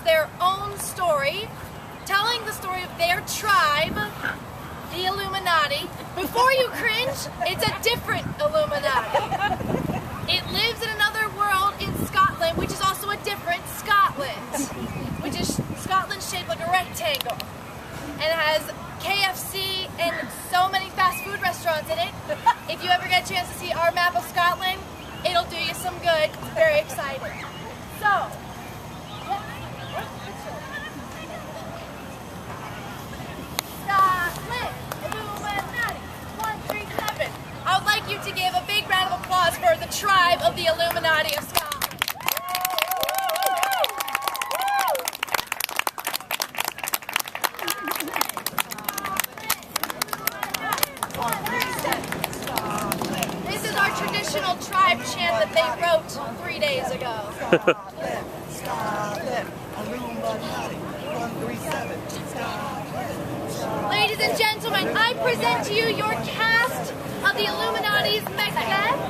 their own story, telling the story of their tribe, the Illuminati. Before you cringe, it's a different Illuminati. It lives in another world in Scotland, which is also a different Scotland, which is Scotland shaped like a rectangle, and has KFC and so many fast food restaurants in it. If you ever get a chance to see our map of Scotland, it'll do you some good. It's very exciting. So, Scotland, Illuminati, 137. I would like you to give a big round of applause for the tribe of the Illuminati of Scotland. This is our traditional tribe chant that they wrote 3 days ago. Ladies and gentlemen, I present to you your cast of the Illuminati's Macbeth.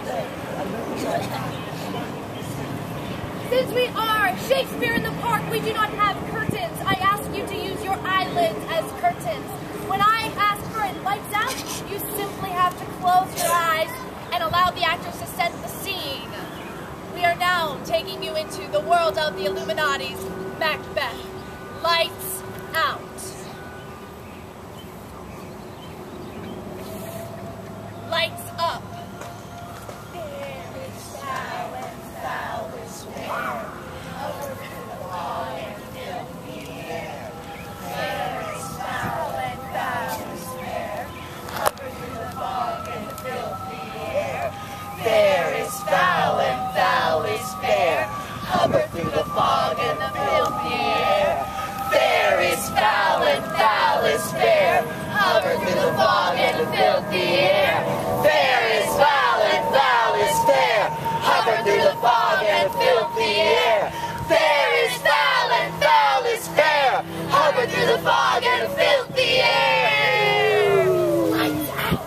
Since we are Shakespeare in the Park, we do not have curtains. I ask you to use your eyelids as curtains. When I ask for it lights out, you simply have to close your eyes and allow the actors to set the scene. We are now taking you into the world of the Illuminati's Macbeth. Lights out. Lights up. There is foul and foul is fair. Over the wall and fill the air. There is foul and foul is fair. Over through the fog and fill the air. There is foul and foul is fair. Hover through the fog and the filthy air. There is foul and foul is fair. Hover through the fog and the filthy air. There is foul and foul is fair. Hover through the fog and filthy air. There is foul and foul is fair. Hover through the fog and filthy air. Lights out.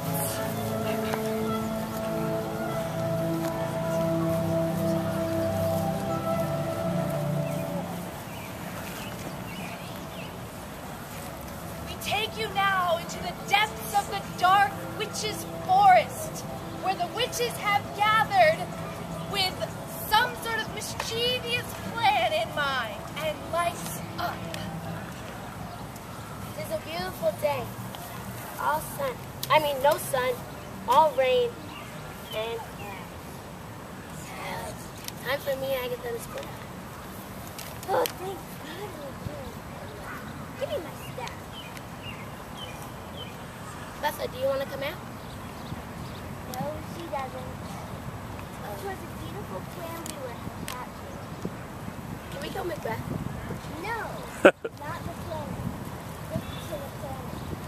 Take you now into the depths of the dark witches' forest, where the witches have gathered with some sort of mischievous plan in mind, and lights up. It is a beautiful day. All sun. No sun. All rain and clouds. Time for me, I get to school. Oh, thank God we're doing. Give me my staff. Bessa, do you want to come out? No, she doesn't. It was a beautiful plan we were hatching. Can we go Macbeth? No, not the plan. Look to the plan.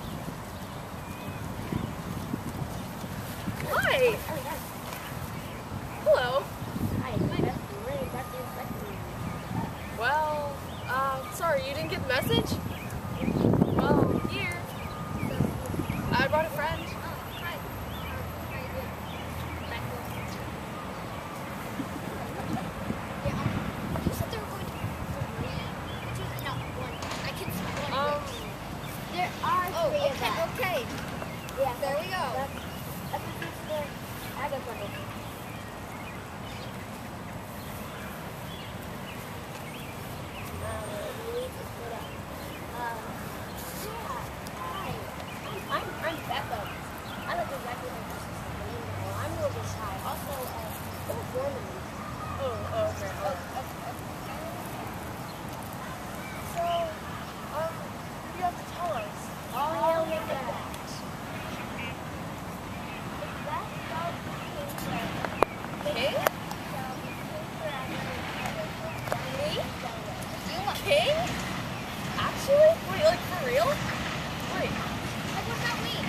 Hi. Oh, yes. Hello. Hi, it's my best friend. That's your best friend. Well, sorry, you didn't get the message? Well, here. I brought a friend. Oh, hi. How are you doing? Back there. Yeah, you said they were going to be not one. I can see one. There are three of them. Okay. Yeah. There we go. That's the story. I got one. I'm Becca. I look exactly like this. I'm a little bit shy. Also, I'm a Mormon. Oh, okay. So, you have to tell us. All of that. King? Me? King? Actually? Wait, like for real? Wait. Like, what about me?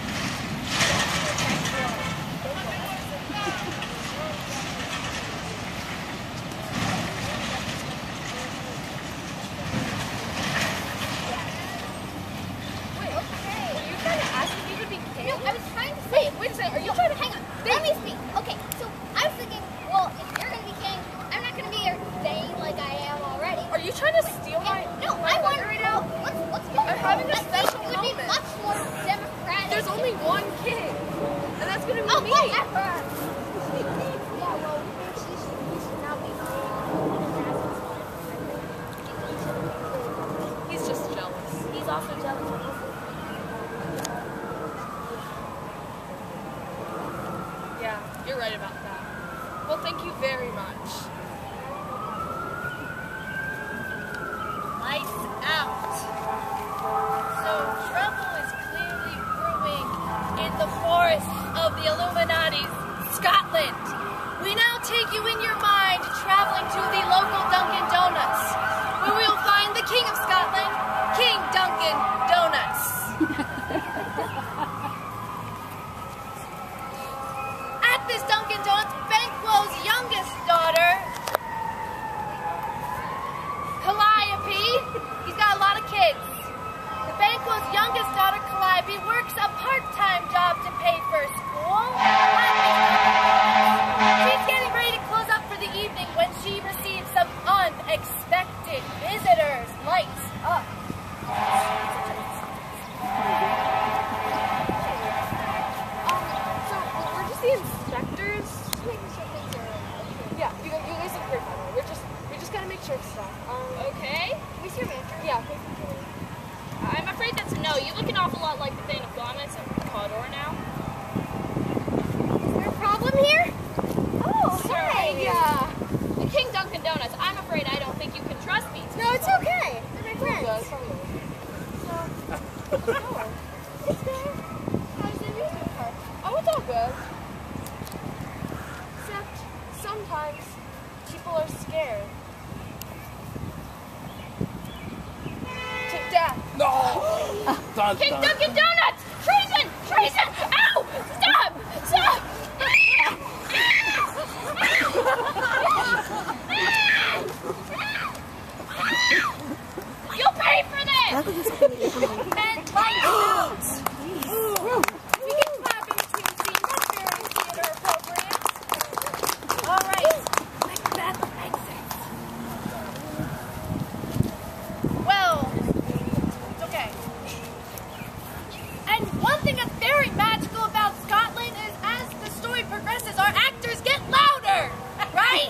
Wait, okay. Were you trying to ask if you could be king? No, I was trying to say. Wait a second. Are you trying to Hang on. Let me speak. Okay, so I was thinking, well, if you're going to be king, I'm not going to be your Dane like I am already. Are you trying to steal my... No, having a special It would be moment. much more democratic. There's only one king, and that's gonna be Oh, me. whatever. Yeah, well, he should not be. He's just jealous. He's also jealous. Yeah, you're right about that. Well, thank you very much. Lights out. So trouble is clearly brewing in the forest of the Illuminati's Scotland. We now take you in your mind traveling to the local Dunkin' Donuts, where we will find the King of Scotland, King Dunkin' Donuts. At this Dunkin' Donuts, Banquo's youngest daughter, Calliope, he's got a lot of kids. The Banquo's youngest daughter, Calliope, works a part-time job to pay for school. She's getting ready to close up for the evening when she receives some unexpected visitors. Lights up. So we're just the inspectors. Yeah, you guys look great, by the way. We just gotta make sure it's stuff. Okay. Who's your manager? Yeah. I'm afraid that's a no. You look an awful lot like the Thane of Glamis and Cawdor now. Is there a problem here? Oh, Sorry. hi. Yeah. The King Dunkin' Donuts, I'm afraid I don't think you can trust me. No, it's okay. They're my friends. It's there. How's the amusement park? Oh, it's all good. Except sometimes people are scared. To death. No! Dun, King dun. Dunkin' Donuts! Treason! Treason! Ow! Stop! Stop! You'll pay for this! And lights out. We can clap in between scenes. That's very theater appropriate. All right. Macbeth exits. Well, it's okay. And one thing that's very magical about Scotland is as the story progresses, our actors get louder. Right?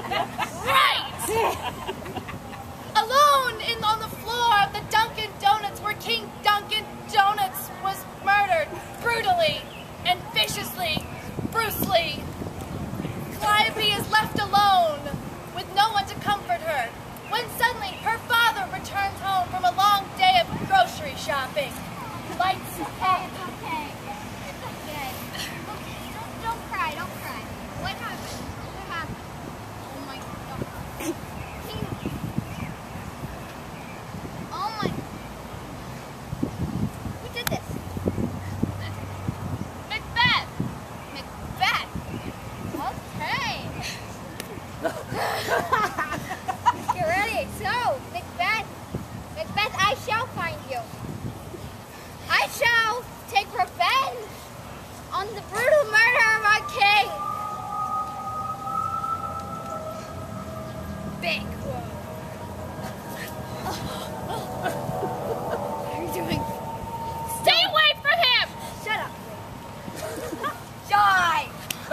Right. Alone on the floor of the Dunkin' Donuts where King Dunkin' Donuts was murdered brutally and viciously, Bruce Lee. Calliope is left alone with no one to comfort her when suddenly her father returns home from a long day of grocery shopping. Lights Okay, up. okay. It's okay. Okay, don't cry, don't cry. What happened? What happened? Oh my god. Oh my. Who did this? Macbeth! Macbeth. Okay. Get ready. So, Macbeth. Macbeth, I shall find you. I shall take revenge on the brutal murder of our king. Banquo. What are you doing? Stay away from him! Shut up. Die.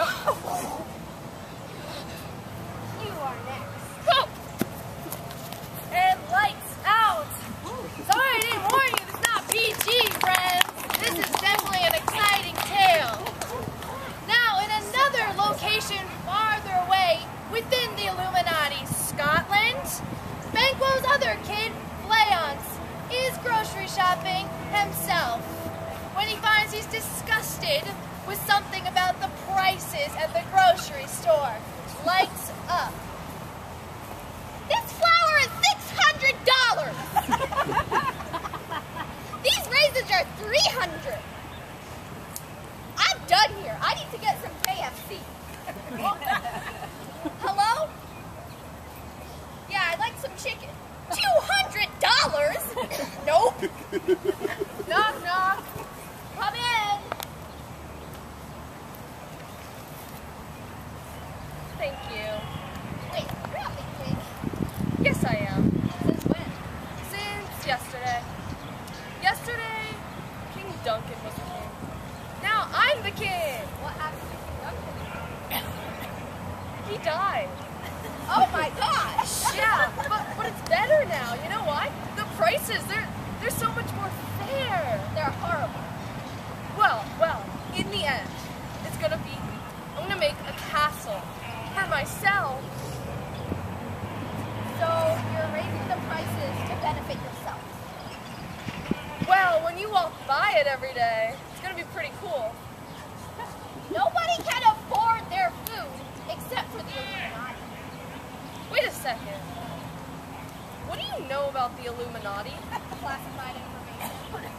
You are next. Who? And lights out. Sorry I didn't warn you. It's not PG, friends. This is definitely an exciting tale. Now, in another location farther away within the Illuminati, Scotland, Banquo's other kid, Fleance, is grocery shopping himself when he finds he's disgusted with something about the prices at the grocery store. Lights up. This flour is $600. These raisins are $300. I'm done here. I need to get some KFC. Hello? Yeah, I'd like some chicken. $200? Nope. Knock, knock. Come in. Thank you. Wait, you're not big kid. Yes, I am. Since when? Since yesterday. Yes, Duncan was the king. Now I'm the king. What happened to Duncan? He died. Oh my gosh! Yeah, but it's better now. You know why? The prices, they're so much more fair. They're horrible. Well, in the end, it's gonna be, I'm gonna make a castle for myself. So you're raising the prices to benefit yourself. Well, when you walk by it every day, it's gonna be pretty cool. Nobody can afford their food except for the Illuminati. Wait a second. What do you know about the Illuminati? Classified information.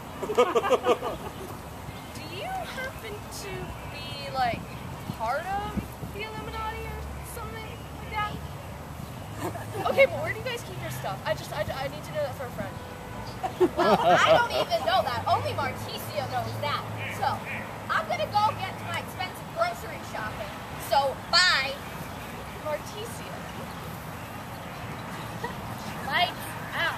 Do you happen to be, like, part of the Illuminati or something like that? Okay, but where do you guys keep your stuff? I need to know that for a friend. Well, I don't even know that. Only Marticia knows that. So, I'm gonna go get to my expensive grocery shopping. So, bye. Marticia. Lights out.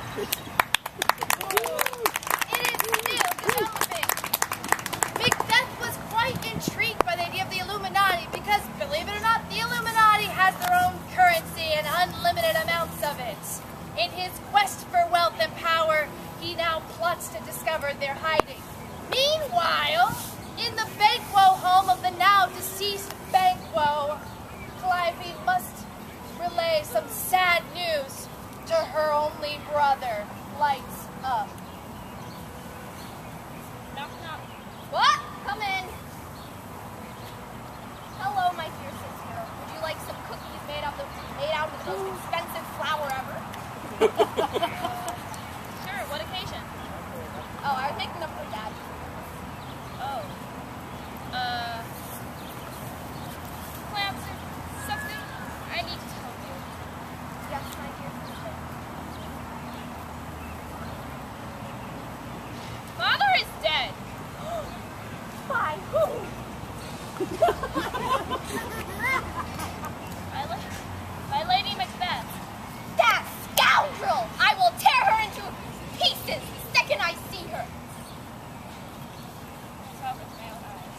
It is still developing. Macbeth was quite intrigued by the idea of the Illuminati because, believe it or not, the Illuminati has their own currency and unlimited amounts of it. In his quest for wealth and power, he now plots to discover their hiding. Meanwhile, in the Banquo home of the now deceased Banquo, Calliope must relay some sad news to her only brother. Lights up. Knock, knock. What? Come in. Hello, my dear sister. Would you like some cookies made out of the most expensive flour ever? Sure, what occasion? Oh, I was making them for Dad. Oh. Can I answer something? I need to tell you. Yes, my dear sister. Father is dead. By who? By Lady Macbeth. That scoundrel! I will tear her into pieces the second I see her. I saw with my own eyes.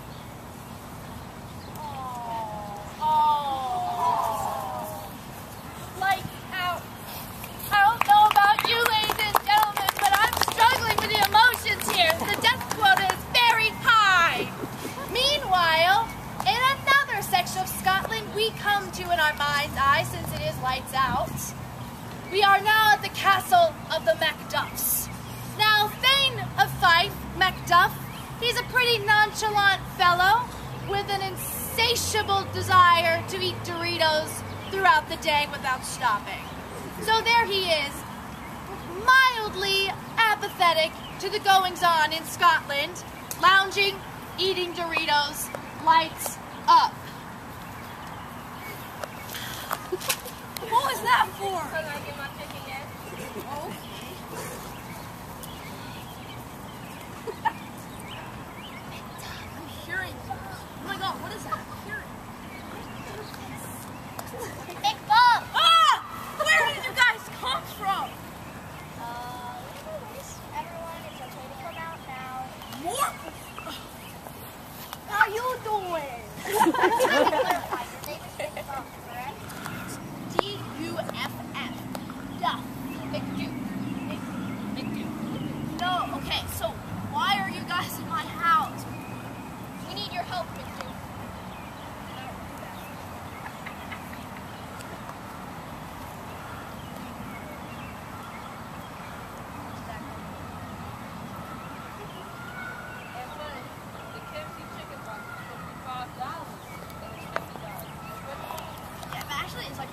Oh. Lights out. I don't know about you, ladies and gentlemen, but I'm struggling with the emotions here. The death quota is very high. Meanwhile, in another section of Scotland we come to in our mind's eye, since it is lights out, we are now at the castle of the Macduffs. Now, Thane of Fife, Macduff, he's a pretty nonchalant fellow with an insatiable desire to eat Doritos throughout the day without stopping. So there he is, mildly apathetic to the goings-on in Scotland, lounging, eating Doritos, lights up. What was that for? Because I get my pick again. I'm hearing. Oh my god, what is that? I'm hearing. Big Bob! Ah! Where did you guys come from? Everyone, it's okay to come out now. More? How you doing? Clarify, your name is Big Bob, correct? D-U-F-F. Duff. McDuke. No, okay, so why are you guys in my house? We need your help, McDuke. Yeah, but actually it's like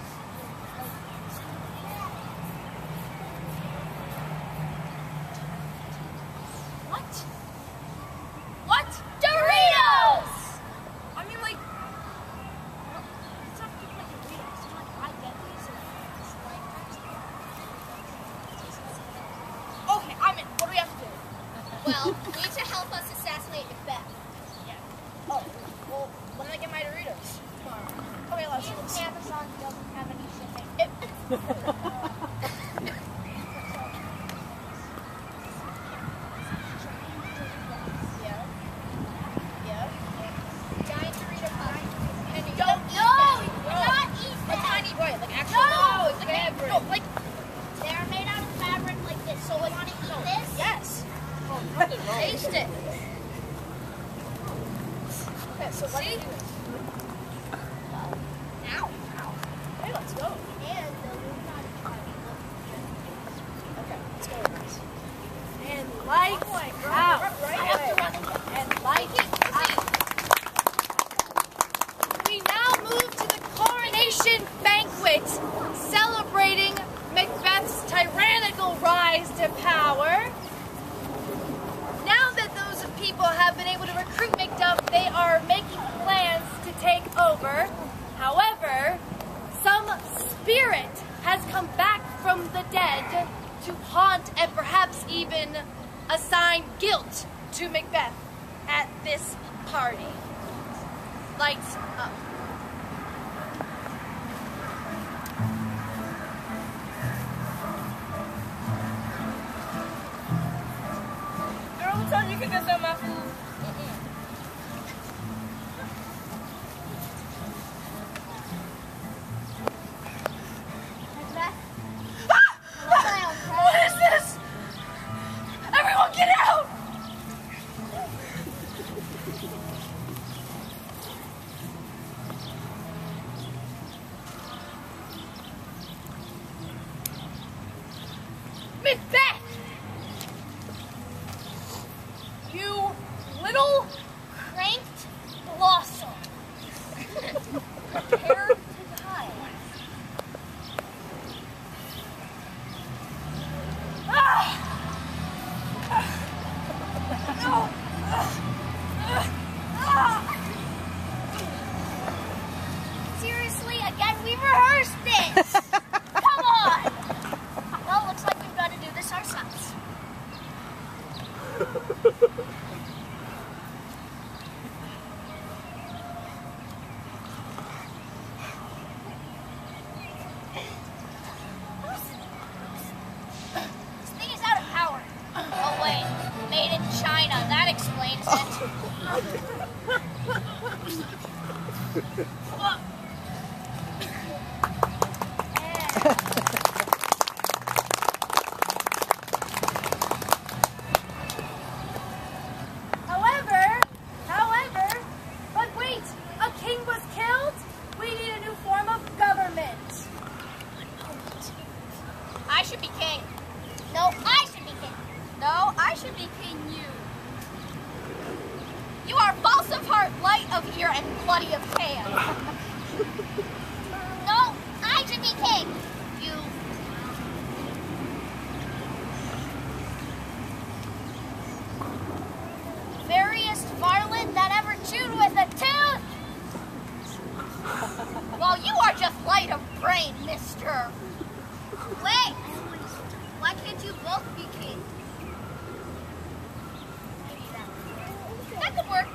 what? What? Doritos! I mean, like, it's not people like Doritos. It's like I get these and it's like, okay, I'm in. What do we have to do? Well, you need to help us assassinate Macbeth. Oh, well, when do I get my Doritos? Tomorrow. Okay, let's do this. Amazon doesn't have any shipping. Right, like actual clothes, like fabric. no, like They're made out of fabric like this. So I want to eat this? yes. Taste it. Okay, so what do you do? Ow. Hey, let's go. And Okay, let's go, guys. And lights out. Right I have to away. run again. And lights out. We now move to the coronation banquet, celebrating Macbeth's tyrannical rise to power. Now that those people have been able to recruit Macduff, they are making plans to take over. However, some spirit has come back from the dead to haunt and perhaps even assign guilt to Macbeth at this party. Lights up. Girl, what time you can get some of my food? What is this? Everyone get out! Macbeth! You little cranked blossom. Hair to tie. Seriously, again, we rehearsed this. Come on. Well, looks like we've got to do this ourselves. This thing is out of power. Oh wait, made in China. That explains However, but wait, a king was killed? We need a new form of government. I should be king. No, I should be king. No, I should be king you. You are false of heart, light of ear, and bloody of hand. No, I should be king. You. Veriest varlet that ever chewed with a tooth. Well, you are just light of brain, mister. Wait! Why can't you both be king? That could work.